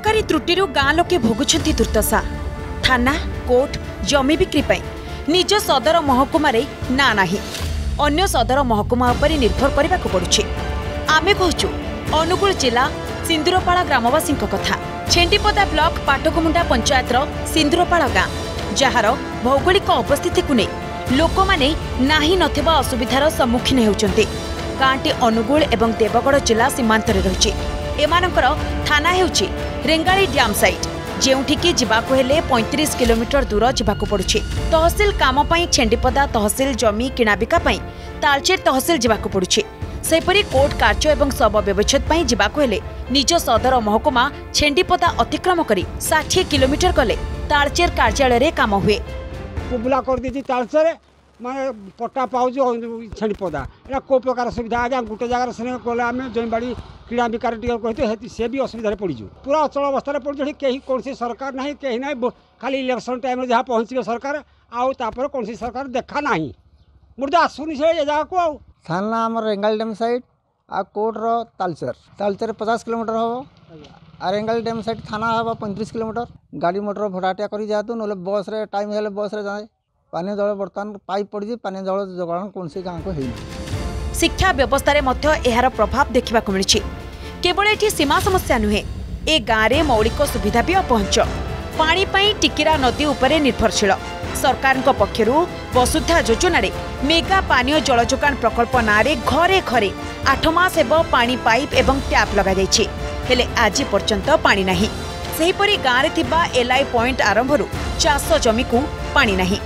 सरकारी त्रुटिरु गाँ लोके भोगुछंती दुर्दशा। थाना कोर्ट जमी बिक्री पाई निज सदर महकुमा ना नाही अन्य सदर महकुमा उपरि निर्भर करबाक पड़ुछि। आमे कहूछु अनुगुल जिला सिंदूरपाड़ा ग्रामवासी कथा। छेंडीपदा ब्लॉक पाटकुमुंडा पंचायतर सिंदूरपाड़ा गाँ जार भौगोलिक अवस्थिति को नहीं लोक माने नाही नथिबा असुविधार सम्मुखीन हेउचंती। गाँटी अनुगुल एवं देवगढ़ जिला सीमांत रही। एमानकर थाना हेउची रेंगाली डैम साइट जेउठिकी जिबाकु हेले 35 किलोमीटर दूर जिबाकु पड़ुछि। तहसील काम पई छेंडीपदा तहसील जमी किणाबिका पई तालचेर तहसील जिबाकु पड़ुछि। सेपरी कोर्ट कार्य एवं शव व्यवच्छेद पई जिबाकु हेले निज सदर महकुमा छेंडीपदा अतिक्रम करी 60 किलोमीटर गले तालचेर कार्यालय रे काम हुए। कुबला कर दी तालचेर माने पट्टा पाउज छेंडीपदा एला को प्रकार सुविधा आजा गोटे जगह से गले आम जमीबाड़ी क्रीड़ा विकार कहते सी भी असुविधा पड़ीजु। पूरा अचल अवस्था पड़े कहीं कौन सरकार ना कहीं ना खाली इलेक्शन टाइम जहाँ पहुँचे सरकार आउर कौन सरकार देखा ना मुझे आसुनी से जगह को आउ थाना आम रेंगाली डैम साइड आ कोर्टर तालचेर 50 किलोमीटर हम आ रेंगाली डैम साइड थाना हम 35 किलोमीटर। गाड़ी मोटर भड़ाटिया कर जातु ना बस रे टाइम हेले बस रे जाए। पानी जल बर्तमान पाइप पड़ी पानी जल जोगाण कौन गाँव को है। शिक्षा व्यवस्था रे मध्य एहार प्रभाव देखा मिली। केवल एठी सीमा समस्या नुहे ए गाँव में मौलिक सुविधा भी अपहंच। पानी पाई टिकिरा नदी उपरे निर्भरशील। सरकार पक्षर वसुधा योजना मेगा पानीय जल जोगाण प्रकल्प नारे घरे घरे 8 मास हेब पानी पाइप एवं टैप लगा जाइछि हेले आज पर्यंत पानी नाही। सेहीपरि गाँव रे थिबा एलआई पॉइंट आरंभरू चाष जमी को पानी नाही।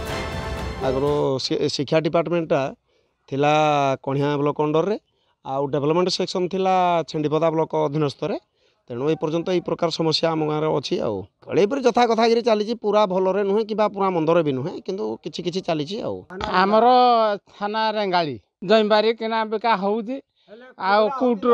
आगरो शिक्षा डिपार्टमेंट थिला कणिया ब्लॉक अंडर रे आउ डेवलपमेंट सेक्शन थिला छेंडीपदा ब्लॉक अधीनस्थ रे। तेणु ए पर्यंत ई प्रकार समस्या आम गाँव में अच्छी आईपर जथा कथा चली पूरा भलरे नुहे कि पूरा मंदर भी नुहे किंतु किछि किछि चली आमर थाना रेंगाली जमीबारी किना बिका होउजी आ कूट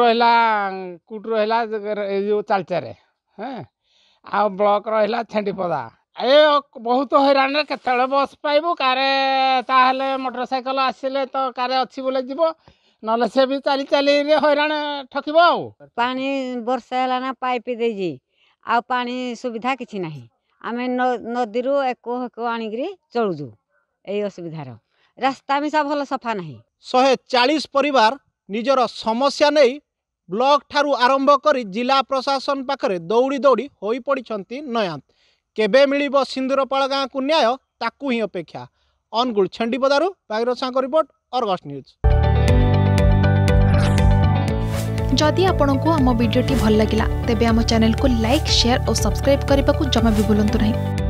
रहिला जो तालचेर हैं आ ब्लॉक रहिला छेंडीपदा ए बहुत हैरान केतले बस पाइबू कारे ताहले मोटरसाइकल आसिले तो कारे अच्छी बोले जीवो नले से भी चली चली हैरान ठकिब। पानी वर्षा है ना पाइप देजी आ पानी सुविधा किसी ना आम नदी एको आणिकी चलुचु यही असुविधार रास्ता भी सब भल सफा ना। 140 परिवार निजर समस्या नहीं ब्लॉक ठारू आरंभ कर जिला प्रशासन पाखरे दौड़ी दौड़ी होई पड़िछंती नयांत। केबे मिलिबो सिंदूरपाड़ा गाँ को न्याय ताकू ही अपेक्षा। अनुगुल छेंडीपदारू भागीरथ रिपोर्ट अर्गस न्यूज। जदि आपंक आम भिडी भल लगा तेब आम चैनल को लाइक शेयर और सब्सक्राइब करने को जमा भी भूलु नहीं।